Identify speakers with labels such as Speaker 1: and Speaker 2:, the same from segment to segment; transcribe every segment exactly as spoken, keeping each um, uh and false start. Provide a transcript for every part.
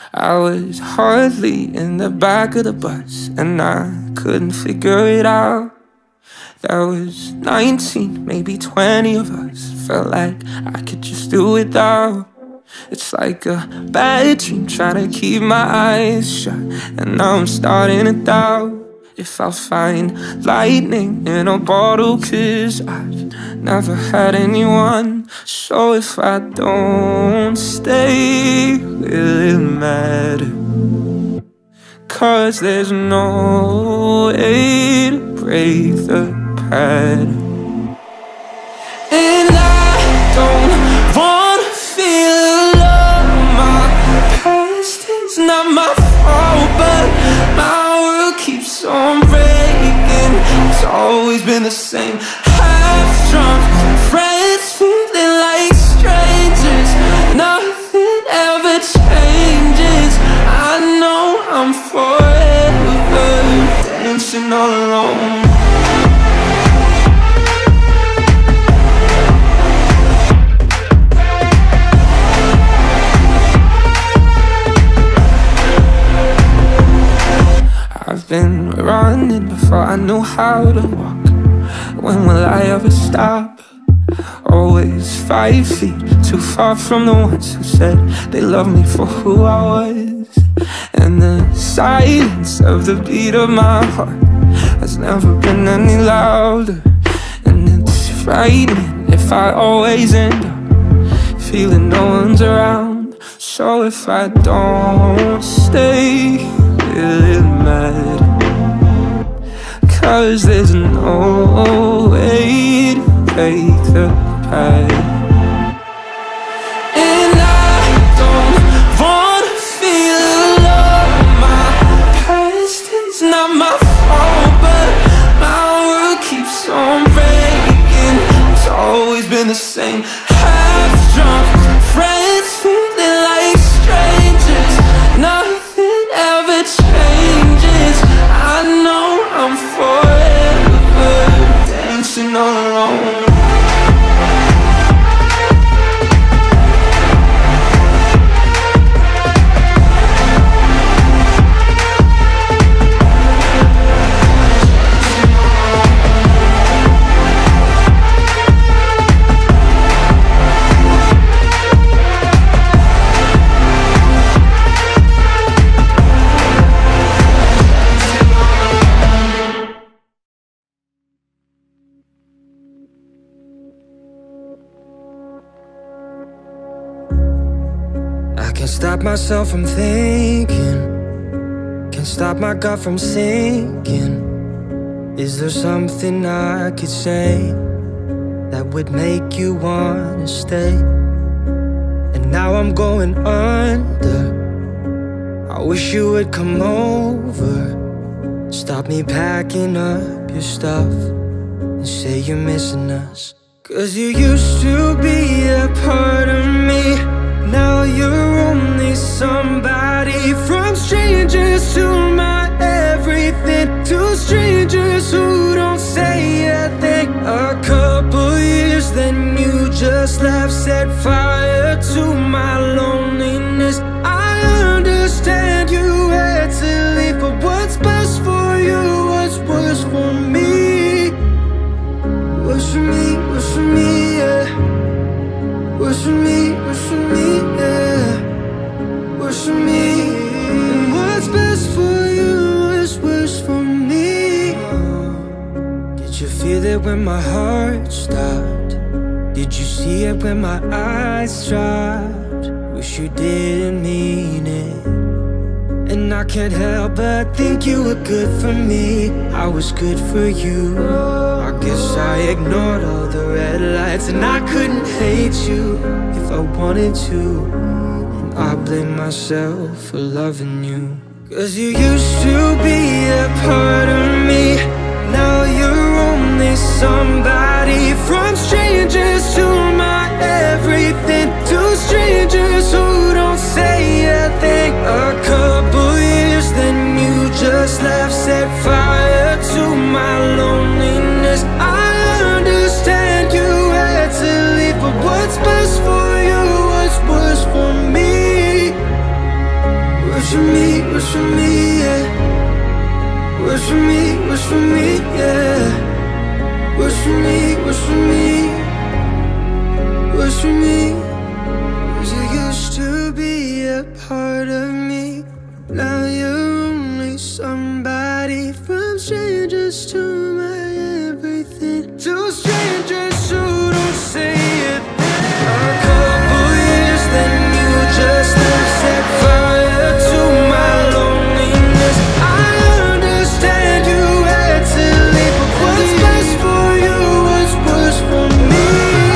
Speaker 1: I was hardly in the back of the bus, and I couldn't figure it out. There was nineteen, maybe twenty of us. Felt like I could just do without. It's like a bad dream trying to keep my eyes shut, and now I'm starting to doubt if I'll find lightning in a bottle, 'cause I've never had anyone. So if I don't stay, will it matter? 'Cause there's no way to break the pattern. And I don't wanna feel alone. My past is not my fault, but my world keeps on breaking. It's always been the same. Half drunk friends feeling like strangers. Nothing ever changes. I know I'm forever dancing all alone. I've been running before I knew how to walk. When will I ever stop? Always five feet too far from the ones who said they loved me for who I was. And the silence of the beat of my heart has never been any louder. And it's frightening if I always end up feeling no one's around. So if I don't stay, will it matter? 'Cause there's no way to break the pattern. And I don't wanna feel alone. My past is not my fault, but my world keeps on breaking. It's always been the same. Half drunk friends feeling like strangers. Nothing ever changes. I know I'm forever dancing all alone. Can't stop myself from thinking, can't stop my gut from sinking. Is there something I could say that would make you wanna stay? And now I'm going under. I wish you would come over. Stop me packing up your stuff and say you're missing us. 'Cause you used to be a part of me. Now you're only somebody. From strangers to my everything, to strangers who don't say a thing. A couple years, then you just left, set fire to my loneliness. I understand you had to leave, but what's best for you, what's worse for me? What's for me, what's for me, yeah. What's for me, what's for me, yeah. What's for me? And what's best for you is worse for me. Did you feel it when my heart stopped? Did you see it when my eyes dropped? Wish you didn't mean it. And I can't help but think you were good for me. I was good for you. I guess I ignored all the red lights, and I couldn't hate you if I wanted to. And I blame myself for loving you. 'Cause you used to be a part of me. Now you're only somebody. From strangers to my everything, to strangers who don't say a thing. A couple years, then you just left, set fire to my loneliness. I understand you had to leave, but what's best for you, what's worse for me? for me, wish for me, yeah. Wish for me, wish for me, yeah. Wish for me, wish for me, wish for me. 'Cause you used to be a part of me. Now you're only somebody. From strangers to my everything. To strangers who don't say it. A couple years, then you just set fire to my loneliness. I understand you had to leave, but what's best for you was worse for me.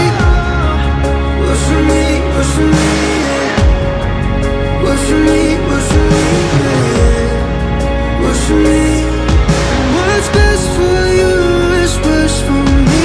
Speaker 1: Was for me, was for me, yeah. Was for me, was for me, yeah. Was for me. And what's best for you is worse for me.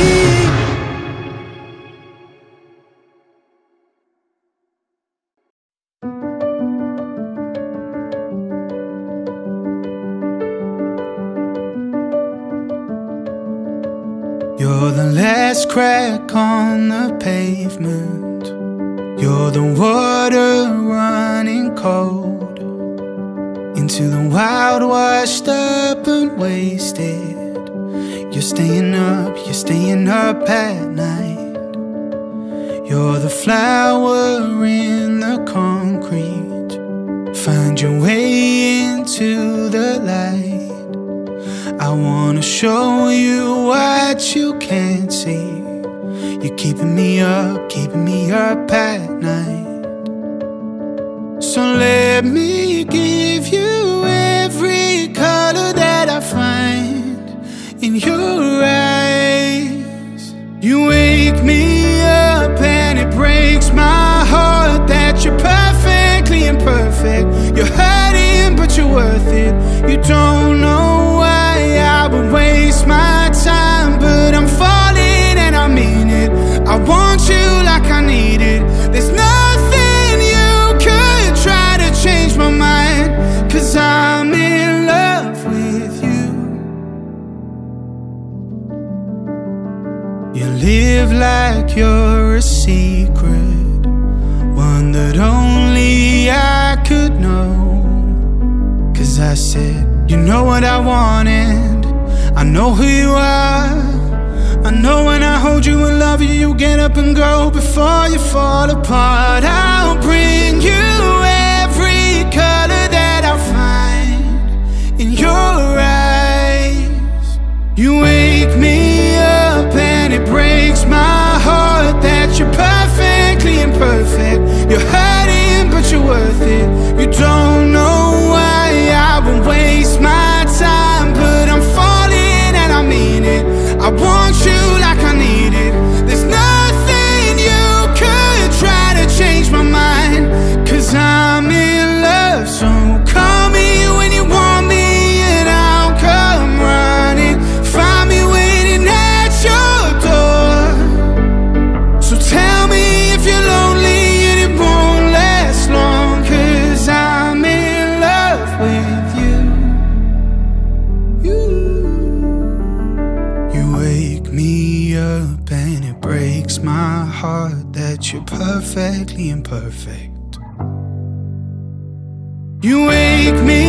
Speaker 2: You're the last crack on the pavement. You're the water running cold into the wild, washed up and wasted. You're staying up, you're staying up at night. You're the flower in the concrete. Find your way into the light. I wanna show you what you can't see. You're keeping me up, keeping me up at night. So let me give you every color that I find in your eyes. You wake me up and it breaks my heart that you're perfectly imperfect. You're hurting but you're worth it. You don't know why I would waste my time, but I'm falling and I mean it. I want you like I need it. There's nothing you could try to change my mind, 'cause I'm in love with you. You live like you're a secret, one that only I could know. 'Cause I said, you know what I wanted, I know who you are. I know when I hold you and love you, you get up and go before you fall apart. I'll bring you every color that I find in your eyes. You wake me up and it breaks my heart that you're perfectly imperfect. You're hurting but you're worth it. You don't know why I would waste my time, but I'm falling and I mean it. I want you like I need it. There's nothing you could try to change my mind, 'cause I'm in love. So call me when you want me and I'll come running. Find me waiting at your door. So tell me if you're lonely and it won't last long, 'cause I'm in love with you. You, you wake me up and it breaks my heart that you're perfectly imperfect. You wake me